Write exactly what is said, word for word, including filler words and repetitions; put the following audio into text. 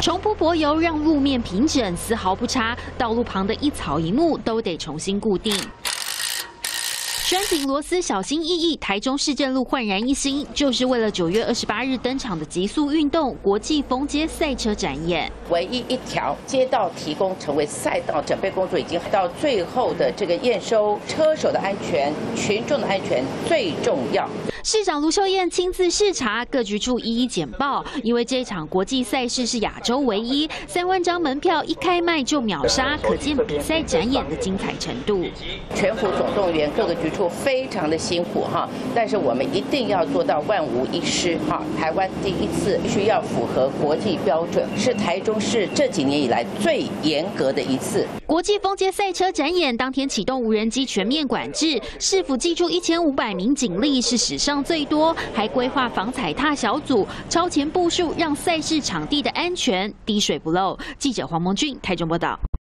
重铺柏油让路面平整，丝毫不差，道路旁的一草一木都得重新固定。 拴紧螺丝，小心翼翼。台中市政路焕然一新，就是为了九月二十八日登场的极速运动国际封街赛车展演。 唯一一条街道提供成为赛道，整备工作已经到最后的这个验收，车手的安全、群众的安全最重要。 市长卢秀燕亲自视察，各局处一一简报。因为这场国际赛事是亚洲唯一，三万张门票一开卖就秒杀，可见比赛展演的精彩程度。 全府总动员，各个局处非常的辛苦哈，但是我们一定要做到万无一失哈。台湾第一次必须要符合国际标准，是台中市这几年以来最严格的一次。 国际封街赛车展演当天启动无人机全面管制，市府寄出一千五百名警力，是史上 最多，还规划防踩踏小组超前部署，让赛事场地的安全滴水不漏。记者黄蒙俊台中报道。